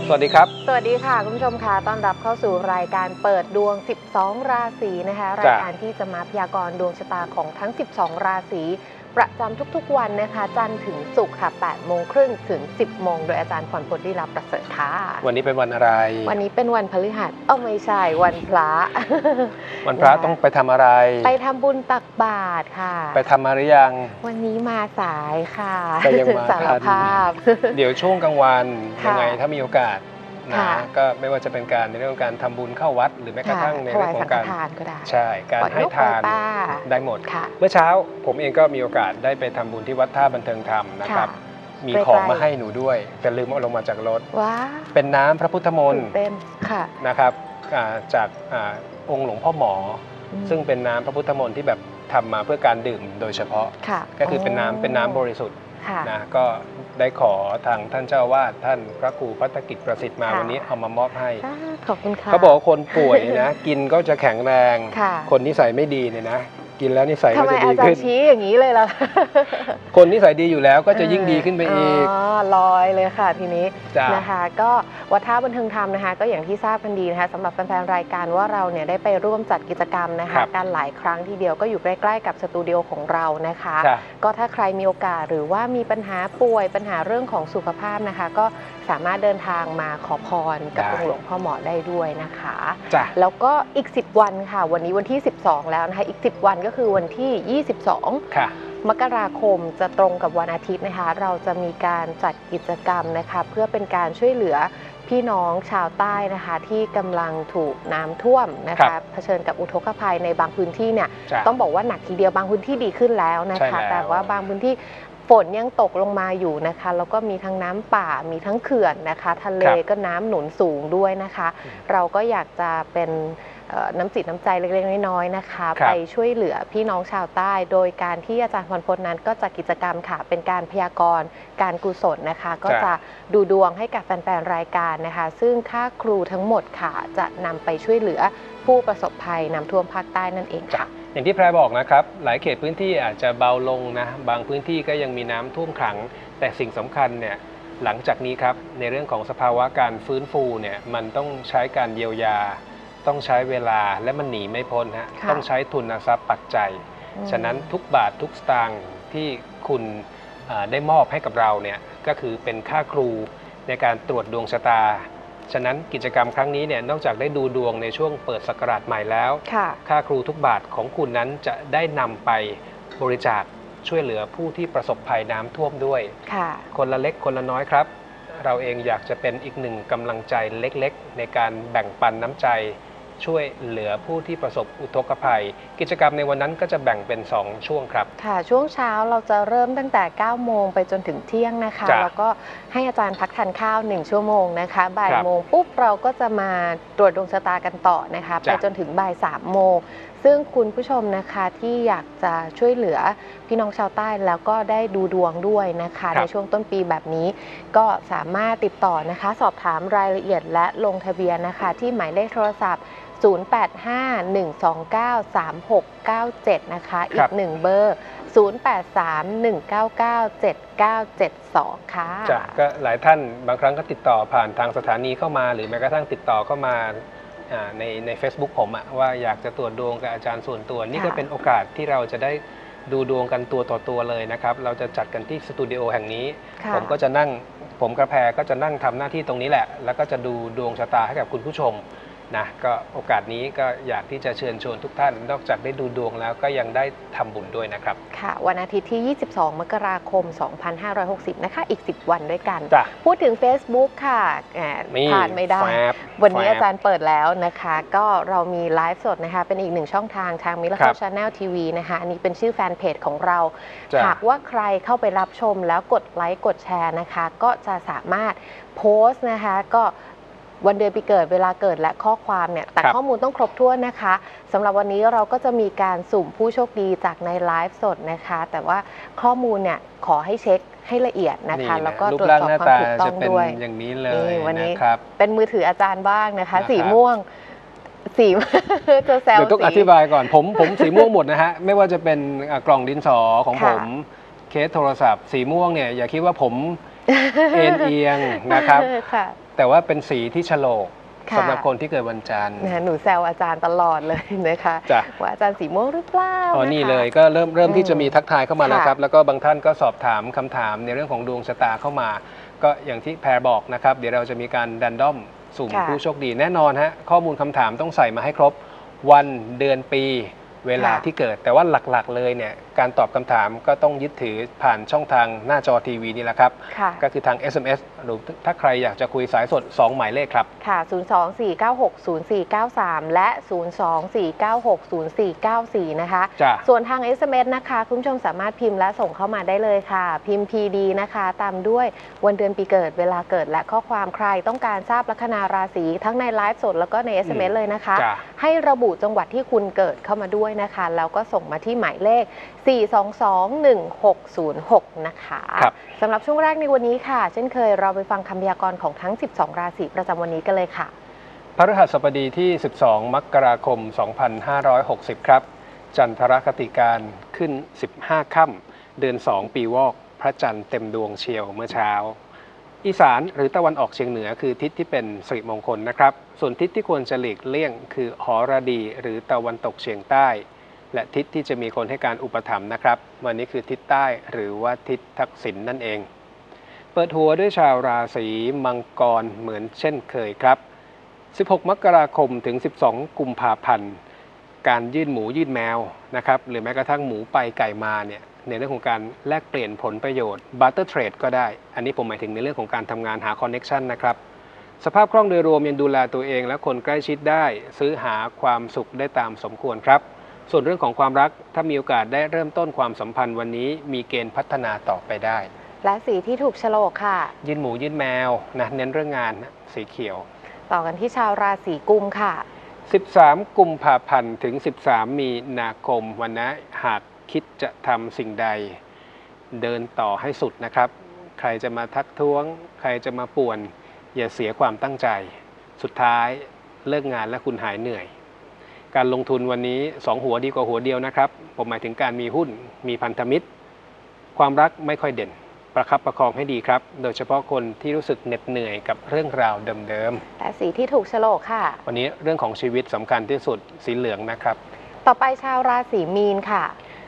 สวัสดีครับสวัสดีค่ะคุณผู้ชมค่ะต้อนรับเข้าสู่รายการเปิดดวง12ราศีนะคะรายการที่จะมาพยากรณ์ดวงชะตาของทั้ง12ราศีประจำทุกๆวันนะคะจันทร์ถึงศุกร์ค่ะ 8:30 ถึง 10 โมงโดยอาจารย์พรพลลีลาประเสริฐค่ะวันนี้เป็นวันอะไรวันนี้เป็นวันพฤหัสไม่ใช่วันพระวันพระต้องไปทำอะไรไปทำบุญตักบาตรค่ะไปทำมาหรือยังวันนี้มาสายค่ะแต่ยังมาสารภาพเดี๋ยวช่วงกลางวันยังไงถ้ามีโอกาสนะก็ไม่ว่าจะเป็นการในเรื่องของการทำบุญเข้าวัดหรือแม้กระทั่งในเรื่องของการใช่การให้ทานได้หมดเมื่อเช้าผมเองก็มีโอกาสได้ไปทำบุญที่วัดท่าบันเทิงธรรมนะครับมีของมาให้หนูด้วยแต่ลืมเอาลงมาจากรถเป็นน้ำพระพุทธมนต์นะครับจากองค์หลวงพ่อหมอซึ่งเป็นน้ำพระพุทธมนต์ที่แบบทำมาเพื่อการดื่มโดยเฉพาะก็คือเป็นน้ำบริสุทธิ์นะก็ได้ขอทางท่านเจ้าอาวาสท่านพระครูภัตกิจประสิทธิ์มาวันนี้เอามามอบให้ขอบคุณค่ะเขาบอกว่าคนป่วยนะกินก็จะแข็งแรงคนนิสัยไม่ดีเนี่ยนะกินแล้วนิสัยก็จะดีขึ้นทำไมอาจารย์ชี้อย่างนี้เลยล่ะคนนิสัยดีอยู่แล้วก็จะยิ่งดีขึ้นไปอีกลอยเลยค่ะทีนี้นะคะก็วัดท่าบันเทิงธรรมนะคะก็อย่างที่ทราบกันดีนะคะสำหรับแฟนๆรายการว่าเราเนี่ยได้ไปร่วมจัดกิจกรรมนะคะการหลายครั้งทีเดียวก็อยู่ใกล้ๆกับสตูดิโอของเรานะคะก็ถ้าใครมีโอกาสหรือว่ามีปัญหาป่วยปัญหาเรื่องของสุขภาพนะคะก็สามารถเดินทางมาขอพรกับองค์หลวงพ่อหมอได้ด้วยนะคะแล้วก็อีก10วันค่ะวันนี้วันที่12แล้วนะคะอีก10วันก็คือวันที่22มกราคมจะตรงกับวันอาทิตย์นะคะเราจะมีการจัดกิจกรรมนะคะเพื่อเป็นการช่วยเหลือพี่น้องชาวใต้นะคะที่กำลังถูกน้ำท่วมนะคะเผชิญกับอุทกภัยในบางพื้นที่เนี่ยต้องบอกว่าหนักทีเดียวบางพื้นที่ดีขึ้นแล้วนะคะแต่ว่าบางพื้นที่ฝนยังตกลงมาอยู่นะคะแล้วก็มีทั้งน้ำป่ามีทั้งเขื่อนนะคะทะเลก็น้ำหนุนสูงด้วยนะคะเราก็อยากจะเป็นน้ำจิตน้ำใจเล็กๆน้อยๆนะคะไปช่วยเหลือพี่น้องชาวใต้โดยการที่อาจารย์พรพจน์นั้นก็จัดกิจกรรมค่ะเป็นการพยากรณ์การกุศลนะคะก็จะดูดวงให้กับแฟนๆรายการนะคะซึ่งค่าครูทั้งหมดค่ะจะนำไปช่วยเหลือผู้ประสบภัยน้ำท่วมภาคใต้นั่นเองค่ะอย่างที่แพรบอกนะครับหลายเขตพื้นที่อาจจะเบาลงนะบางพื้นที่ก็ยังมีน้ำท่วมขังแต่สิ่งสำคัญเนี่ยหลังจากนี้ครับในเรื่องของสภาวะการฟื้นฟูเนี่ยมันต้องใช้การเยียวยาต้องใช้เวลาและมันหนีไม่พ้นฮะต้องใช้ทุนทรัพย์ปัจจัยฉะนั้นทุกบาททุกสตางค์ที่คุณได้มอบให้กับเราเนี่ยก็คือเป็นค่าครูในการตรวจดวงชะตาฉะนั้นกิจกรรมครั้งนี้เนี่ยนอกจากได้ดูดวงในช่วงเปิดศักราชใหม่แล้วค่าครูทุกบาทของคุณนั้นจะได้นำไปบริจาคช่วยเหลือผู้ที่ประสบภัยน้ำท่วมด้วยคนละเล็กคนละน้อยครับเราเองอยากจะเป็นอีกหนึ่งกำลังใจเล็กๆในการแบ่งปันน้ำใจช่วยเหลือผู้ที่ประสบอุทกภัยกิจกรรมในวันนั้นก็จะแบ่งเป็น2ช่วงครับค่ะช่วงเช้าเราจะเริ่มตั้งแต่9 โมงไปจนถึงเที่ยงนะคะแล้วก็ให้อาจารย์พักทานข้าว1 ชั่วโมงนะคะบ่ายโมงปุ๊บเราก็จะมาตรวจดวงชะตากันต่อนะคะไปจนถึงบ่าย3 โมงซึ่งคุณผู้ชมนะคะที่อยากจะช่วยเหลือพี่น้องชาวใต้แล้วก็ได้ดูดวงด้วยนะคะในช่วงต้นปีแบบนี้ก็สามารถติดต่อนะคะสอบถามรายละเอียดและลงทะเบียนนะคะที่หมายเลขโทรศัพท์0851293697นะคะอีก1เบอร์0831997972ค่ะก็หลายท่านบางครั้งก็ติดต่อผ่านทางสถานีเข้ามาหรือแม้กระทั่งติดต่อเข้ามาใน Facebook ผมว่าอยากจะตรวจดวงกับอาจารย์ส่วนตัวนี่ก็เป็นโอกาสที่เราจะได้ดูดวงกันตัวต่อตัวเลยนะครับเราจะจัดกันที่สตูดิโอแห่งนี้ผมกระแพก็จะนั่งทำหน้าที่ตรงนี้แหละแล้วก็จะดูดวงชะตาให้กับคุณผู้ชมนะก็โอกาสนี้ก็อยากที่จะเชิญชวนทุกท่านนอกจากได้ดูดวงแล้วก็ยังได้ทำบุญด้วยนะครับค่ะวันอาทิตย์ที่22 มกราคม 2560นะคะอีก10 วันด้วยกันพูดถึง Facebook ค่ะผ่านไม่ได้วันนี้อาจารย์เปิดแล้วนะคะก็เรามีไลฟ์สดนะคะเป็นอีก1ช่องทางทางMiracle Channel TV นะคะอันนี้เป็นชื่อแฟนเพจของเราหากว่าใครเข้าไปรับชมแล้วกดไลค์กดแชร์นะคะก็จะสามารถโพสต์นะคะก็วันเดือนปีเกิดเวลาเกิดและข้อความเนี่ยแต่ข้อมูลต้องครบถ้วนนะคะสำหรับวันนี้เราก็จะมีการสุ่มผู้โชคดีจากในไลฟ์สดนะคะแต่ว่าข้อมูลเนี่ยขอให้เช็คให้ละเอียดนะคะแล้วก็ตรวจสอบความถูกต้องด้วยอย่างนี้เลยนะครับเป็นมือถืออาจารย์บ้างนะคะสีม่วงสีจะแซวต้องอธิบายก่อนผมสีม่วงหมดนะฮะไม่ว่าจะเป็นกล่องดินสอของผมเคสโทรศัพท์สีม่วงเนี่ยอย่าคิดว่าผมเอียงนะครับแต่ว่าเป็นสีที่โฉลกค่ะสำหรับคนที่เกิดวันจันทร์นะคะหนูแซวอาจารย์ตลอดเลยนะคะจ้ะว่าอาจารย์สีม่วงหรือเปล่าอ๋อนะคะนี่เลยก็เริ่มที่จะมีทักทายเข้ามาแล้วค่ะครับ แล้วก็บางท่านก็สอบถามคำถามในเรื่องของดวงชะตาเข้ามา ก็อย่างที่แพรบอกนะครับ เดี๋ยวเราจะมีการแรนดอมสุ่มค่ะผู้โชคดีแน่นอนฮะข้อมูลคำถามต้องใส่มาให้ครบวันเดือนปีเวลาค่ะที่เกิด แต่ว่าหลักๆเลยเนี่ยการตอบคำถามก็ต้องยึดถือผ่านช่องทางหน้าจอทีวีนี่แหละครับค่ะก็คือทาง SMS หรือถ้าใครอยากจะคุยสายสด 2 หมายเลขครับค่ะ 024960493 และ 024960494 นะคะจ้ะส่วนทาง SMS นะคะ คุณผู้ชมสามารถพิมพ์และส่งเข้ามาได้เลยค่ะ พิมพ์ PD นะคะ ตามด้วยวันเดือนปีเกิดเวลาเกิดและข้อความใครต้องการทราบลัคนาราศีทั้งในไลฟ์สดแล้วก็ใน SMS เลยนะคะจ้ะให้ระบุจังหวัดที่คุณเกิดเข้ามาด้วยนะคะ แล้วก็ส่งมาที่หมายเลข 4221606 นะคะครับสำหรับช่วงแรกในวันนี้ค่ะ เช่นเคยเราไปฟังคำพยากรณ์ของทั้ง 12 ราศีประจำวันนี้กันเลยค่ะพฤหัสบดีที่ 12 มกราคม 2560 ครับ จันทรคติการขึ้น 15 ค่ำเดือน 2 ปีวอก พระจันทร์เต็มดวงเชียวเมื่อเช้า อีสานหรือตะวันออกเฉียงเหนือคือทิศที่เป็นสิริมงคลนะครับ ส่วนทิศที่ควรจะหลีกเลี่ยงคือหรดีหรือตะวันตกเฉียงใต้ และทิศที่จะมีคนให้การอุปถัมภ์นะครับ วันนี้คือทิศใต้หรือว่าทิศทักษิณนั่นเอง เปิดหัวด้วยชาวราศีมังกรเหมือนเช่นเคยครับ 16 มกราคมถึง 12 กุมภาพันธ์ การยื่นหมูยื่นแมวนะครับ หรือแม้กระทั่งหมูไปไก่มาเนี่ย ในเรื่องของการแลกเปลี่ยนผลประโยชน์ barter trade ก็ได้ อันนี้ผมหมายถึงในเรื่องของการทำงานหา connection นะครับ สภาพคล่องโดยรวมยังดูแลตัวเองและคนใกล้ชิดได้ ซื้อหาความสุขได้ตามสมควรครับ ส่วนเรื่องของความรักถ้ามีโอกาสได้เริ่มต้นความสัมพันธ์วันนี้มีเกณฑ์พัฒนาต่อไปได้และสีที่ถูกโฉลกค่ะยื่นหมูยื่นแมวนะเน้นเรื่องงานนะสีเขียวต่อกันที่ชาวราศีกุมค่ะ 13 กุมภาพันธ์ถึง 13 มีนาคมวันนี้หากคิดจะทำสิ่งใด เดินต่อให้สุดนะครับ ใครจะมาทักท้วง ใครจะมาป่วน อย่าเสียความตั้งใจ สุดท้ายเลิกงานและคุณหายเหนื่อย การลงทุนวันนี้ 2 หัวดีกว่าหัวเดียวนะครับ ผมหมายถึงการมีหุ้น มีพันธมิตร ความรักไม่ค่อยเด่น ประคับประคองให้ดีครับ โดยเฉพาะคนที่รู้สึกเหน็ดเหนื่อยกับเรื่องราวเดิมและสีที่ถูกโฉลกค่ะๆ วันนี้เรื่องของชีวิตสำคัญที่สุดสีเหลืองนะครับต่อไปชาวราศีมีนค่ะ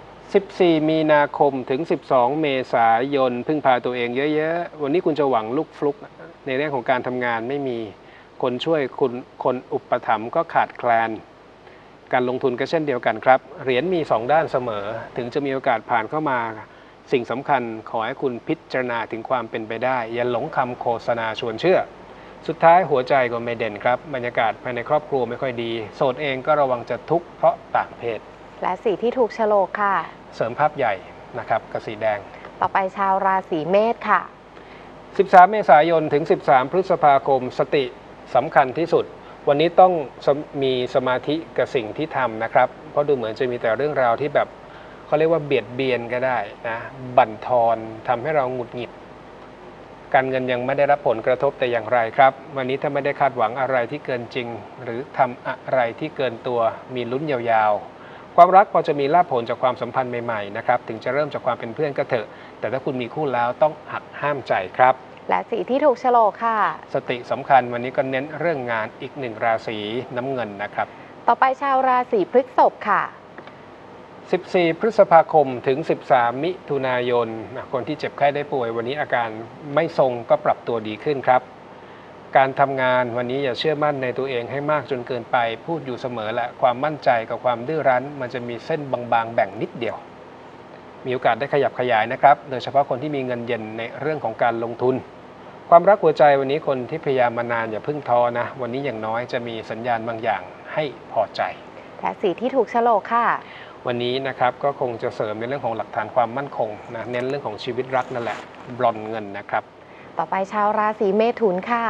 14 มีนาคมถึง 12 เมษายนพึ่งพาตัวเองเยอะๆ วันนี้คุณจะหวังลุกฟลุกในเรื่องของการทำงานไม่มีคนช่วยคุณคนอุปถัมภ์ก็ขาดแคลน การลงทุนก็เช่นเดียวกันครับ เหรียญมี 2 ด้านเสมอ ถึงจะมีโอกาสผ่านเข้ามา สิ่งสำคัญขอให้คุณพิจารณาถึงความเป็นไปได้ อย่าหลงคำโฆษณาชวนเชื่อ สุดท้ายหัวใจก็ไม่เด่นครับ บรรยากาศภายในครอบครัวไม่ค่อยดี โสดเองก็ระวังจะทุกข์เพราะต่างเพศและสีที่ถูกโฉลกค่ะเสริมภาพใหญ่นะครับกับสีแดงต่อไปชาวราศีเมษค่ะ 13 เมษายนถึง 13 พฤษภาคมสติสำคัญที่สุด วันนี้ต้องมีสมาธิกับสิ่งที่ทำนะครับ เพราะดูเหมือนจะมีแต่เรื่องราวที่แบบเขาเรียกว่าเบียดเบียนก็ได้นะบั่นทอนทำให้เราหงุดหงิด การเงินยังไม่ได้รับผลกระทบแต่อย่างไรครับ วันนี้ถ้าไม่ได้คาดหวังอะไรที่เกินจริง หรือทำอะไรที่เกินตัวมีลุ้นยาวๆ ความรักพอจะมีลาภผลจากความสัมพันธ์ใหม่ๆนะครับถึงจะเริ่มจากความเป็นเพื่อนก็เถอะ แต่ถ้าคุณมีคู่แล้วต้องหักห้ามใจครับและสีที่ถูกโฉลกค่ะสติสำคัญวันนี้ก็เน้นเรื่องงานอีกหนึ่งราศีน้ำเงินนะครับต่อไปชาวราศีพฤษภค่ะ 14 พฤษภาคมถึง 13 มิถุนายนคนที่เจ็บไข้ได้ป่วยวันนี้อาการไม่ทรงก็ปรับตัวดีขึ้นครับ การทำงานวันนี้อย่าเชื่อมั่นในตัวเองให้มากจนเกินไปพูดอยู่เสมอแหละความมั่นใจกับความดื้อรั้น มันจะมีเส้นบางๆแบ่งนิดเดียว มีโอกาสได้ขยับขยายนะครับโดยเฉพาะคนที่มีเงินเย็นในเรื่องของการลงทุน ความรักหัวใจวันนี้คนที่พยายามมานานอย่าเพิ่งท้อนะวันนี้อย่างน้อยจะมีสัญญาณบางอย่างให้พอใจและสีที่ถูกโฉลกค่ะวันนี้นะครับก็คงจะเสริมในเรื่องของหลักฐานความมั่นคงนะเน้นเรื่องของชีวิตรักนั่นแหละบลอนเงินนะครับต่อไปชาวราศีเมถุนค่ะ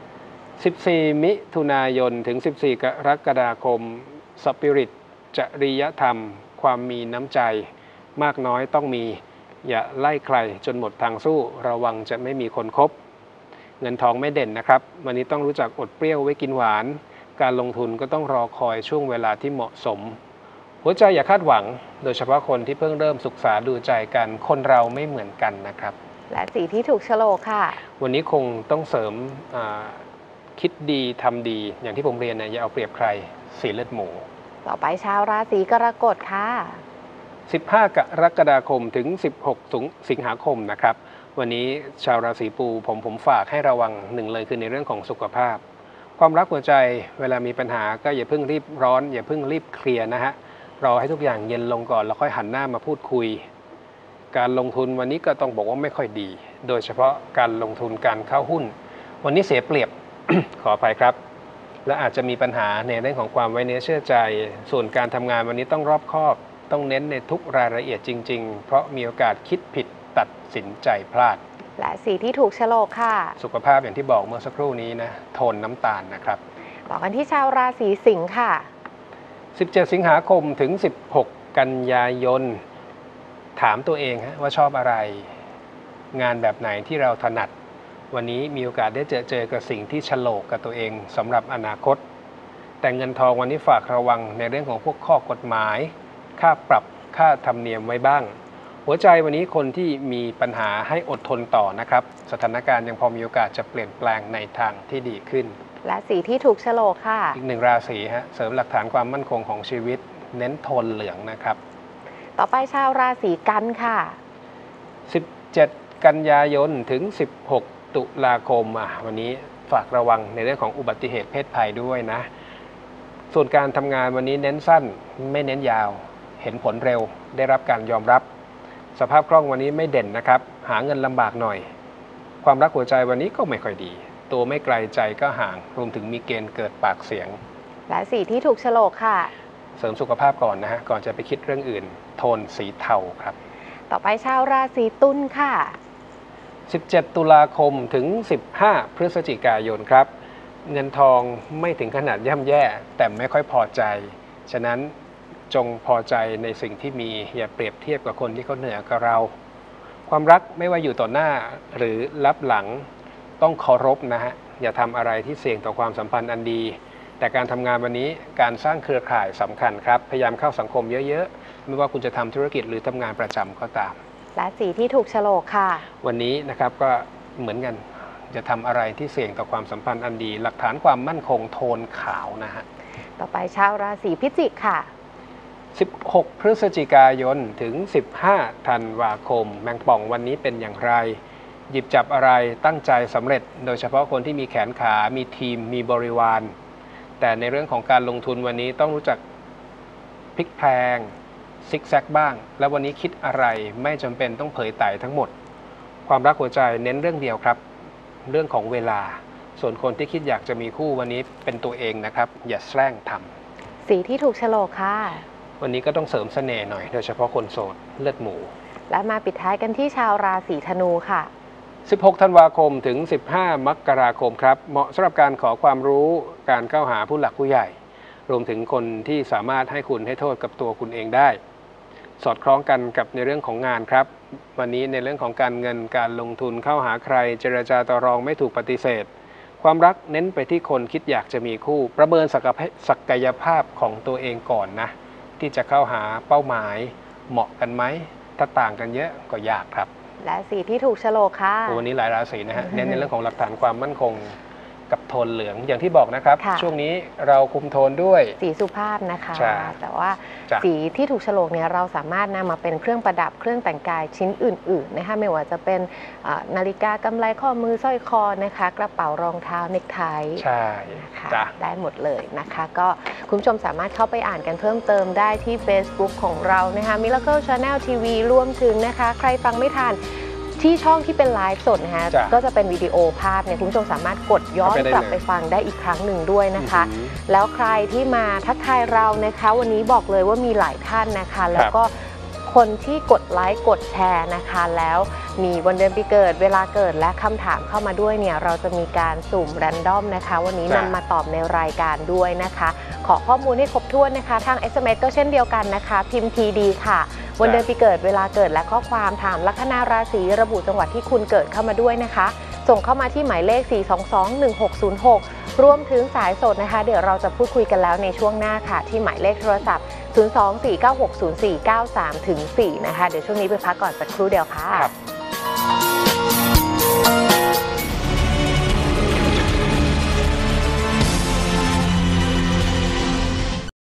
14 มิถุนายนถึง 14 กรกฎาคมสปิริตจริยธรรม ความมีน้ำใจ มากน้อยต้องมีอย่าไล่ใครจนหมดทางสู้ระวังจะไม่มีคนคบเงินทองไม่เด่นนะครับวันนี้ต้องรู้จักอดเปรี้ยวไว้กินหวาน การลงทุนก็ต้องรอคอยช่วงเวลาที่เหมาะสม หัวใจอย่าคาดหวังโดยเฉพาะคนที่เพิ่งเริ่มศึกษาดูใจกันคนเราไม่เหมือนกันนะครับและสีที่ถูกโฉลกค่ะวันนี้คงต้องเสริมคิดดีทำดีอย่างที่ผมเรียนนะอย่าเอาเปรียบใครสีเลือดหมูต่อไปชาวราศีกรกฎค่ะ 15 กรกฎาคมถึง16 สิงหาคมนะครับวันนี้ชาวราศีปูผมฝากให้ระวังหนึ่งเลยคือในเรื่องของสุขภาพความรักหัวใจเวลามีปัญหาก็อย่าเพิ่งรีบร้อนอย่าเพิ่งรีบเคลียร์นะฮะรอให้ทุกอย่างเย็นลงก่อนแล้วค่อยหันหน้ามาพูดคุยการลงทุนวันนี้ก็ต้องบอกว่าไม่ค่อยดีโดยเฉพาะการลงทุนการเข้าหุ้นวันนี้เสียเปรียบ ขออภัยครับและอาจจะมีปัญหาในเรื่องของความไว้เนื้อเชื่อใจส่วนการทำงานวันนี้ต้องรอบคอบต้องเน้นในทุกรายละเอียดจริงๆเพราะมีโอกาสคิดผิดตัดสินใจพลาดและสีที่ถูกโฉลกค่ะสุขภาพอย่างที่บอกเมื่อสักครู่นี้นะโทนน้ำตาลนะครับต่อกันที่ชาวราศีสิงค์ค่ะ 17 สิงหาคมถึง16 กันยายนถามตัวเองว่าชอบอะไรงานแบบไหนที่เราถนัดวันนี้มีโอกาสได้เจอกับสิ่งที่โฉลกกับตัวเองสำหรับอนาคตแต่เงินทองวันนี้ฝากระวังในเรื่องของพวกข้อกฎหมายค่าปรับค่าธรรมเนียมไว้บ้างหัวใจวันนี้คนที่มีปัญหาให้อดทนต่อนะครับสถานการณ์ยังพอมีโอกาสจะเปลี่ยนแปลงในทางที่ดีขึ้นและสีที่ถูกโฉลกค่ะอีกหนึ่งราศีเสริมหลักฐานความมั่นคงของชีวิตเน้นโทนเหลืองนะครับต่อไปชาวราศีกันค่ะ 17 กันยายนถึง16 ตุลาคมวันนี้ฝากระวังในเรื่องของอุบัติเหตุเพศภัยด้วยนะส่วนการทำงานวันนี้เน้นสั้นไม่เน้นยาวเห็นผลเร็วได้รับการยอมรับสภาพคล่องวันนี้ไม่เด่นนะครับหาเงินลำบากหน่อยความรักหัวใจวันนี้ก็ไม่ค่อยดีตัวไม่ไกลใจก็ห่างรวมถึงมีเกณฑ์เกิดปากเสียงและสีที่ถูกโฉลกค่ะเสริมสุขภาพก่อนนะฮะก่อนจะไปคิดเรื่องอื่นโทนสีเทาครับต่อไปชาวราศีตุลค่ะ 17 ตุลาคมถึง15 พฤศจิกายนครับเงินทองไม่ถึงขนาดย่ำแย่แต่ไม่ค่อยพอใจฉะนั้นจงพอใจในสิ่งที่มีอย่าเปรียบเทียบกับคนที่เขาเหนือกว่าเราความรักไม่ว่าอยู่ต่อหน้าหรือลับหลังต้องเคารพนะฮะอย่าทำอะไรที่เสี่ยงต่อความสัมพันธ์อันดีแต่การทำงานวันนี้การสร้างเครือข่ายสำคัญครับพยายามเข้าสังคมเยอะๆไม่ว่าคุณจะทำธุรกิจหรือทำงานประจำก็ตามและสีที่ถูกโฉลกค่ะวันนี้นะครับก็เหมือนกันจะทำอะไรที่เสี่ยงต่อความสัมพันธ์อันดีหลักฐานความมั่นคงโทนขาวนะฮะต่อไปชาวราศีพิจิกค่ะ 16 พฤศจิกายนถึง15 ธันวาคมแมงป่องวันนี้เป็นอย่างไรหยิบจับอะไรตั้งใจสำเร็จโดยเฉพาะคนที่มีแขนขามีทีมมีบริวารแต่ในเรื่องของการลงทุนวันนี้ต้องรู้จักพลิกแพลงซิกแซกบ้างและวันนี้คิดอะไรไม่จำเป็นต้องเผยไต่ทั้งหมดความรักหัวใจเน้นเรื่องเดียวครับเรื่องของเวลาส่วนคนที่คิดอยากจะมีคู่วันนี้เป็นตัวเองนะครับอย่าแสร้งทำสีที่ถูกโฉลกค่ะวันนี้ก็ต้องเสริมเสน่ห์หน่อยโดยเฉพาะคนโสดเลือดหมูและมาปิดท้ายกันที่ชาวราศีธนูค่ะ 16 ธันวาคมถึง15 มกราคมครับเหมาะสำหรับการขอความรู้การเข้าหาผู้หลักผู้ใหญ่รวมถึงคนที่สามารถให้คุณให้โทษกับตัวคุณเองได้สอดคล้องกันกับในเรื่องของงานครับวันนี้ในเรื่องของการเงินการลงทุนเข้าหาใครเจรจาต่อรองไม่ถูกปฏิเสธความรักเน้นไปที่คนคิดอยากจะมีคู่ประเมินศักยภาพของตัวเองก่อนนะที่จะเข้าหาเป้าหมายเหมาะกันไหมถ้าต่างกันเยอะก็ยากครับและสีที่ถูกโฉลกค่ะวันนี้หลายราศีนะฮะเน้นในเรื่องของหลักฐานความมั่นคงกับโทนเหลืองอย่างที่บอกนะครับช่วงนี้เราคุมโทนด้วยสีสุภาพนะคะแต่ว่าสีที่ถูกโฉลกเนี่ยเราสามารถนำมาเป็นเครื่องประดับเครื่องแต่งกายชิ้นอื่นๆนะคะไม่ว่าจะเป็นนาฬิกากำไลข้อมือสร้อยคอนะคะกระเป๋ารองเท้าเนคไทใช่นะคะได้หมดเลยนะคะก็คุณผู้ชมสามารถเข้าไปอ่านกันเพิ่มเติมได้ที่ Facebook ของเรานะคะ Miracle Channel TV รวมถึงนะคะใครฟังไม่ทันที่ช่องที่เป็นไลฟ์สดนะคะก็จะเป็นวิดีโอภาพเนี่ยคุณผู้ชมสามารถกดย้อนกลับไปฟังได้อีกครั้งหนึ่งด้วยนะคะแล้วใครที่มาทักทายเรานะคะวันนี้บอกเลยว่ามีหลายท่านนะคะแล้วก็คนที่กดไลค์กดแชร์นะคะแล้วมีวันเดือนปีเกิดเวลาเกิดและคำถามเข้ามาด้วยเนี่ยเราจะมีการสุ่มแรนดอมนะคะวันนี้นำมาตอบในรายการด้วยนะคะขอข้อมูลให้ครบถ้วนนะคะทาง SMS ก็เช่นเดียวกันนะคะพิมพ์ทีดีค่ะวันเดือนปีเกิดเวลาเกิดและข้อความถามลัคนาราศีระบุจังหวัดที่คุณเกิดเข้ามาด้วยนะคะส่งเข้ามาที่หมายเลข 4221606 รวมถึงสายสดนะคะเดี๋ยวเราจะพูดคุยกันแล้วในช่วงหน้าค่ะที่หมายเลขโทรศัพท์ 024960493-4 นะคะเดี๋ยวช่วงนี้ไปพักก่อนสักครู่เดียวค่ะ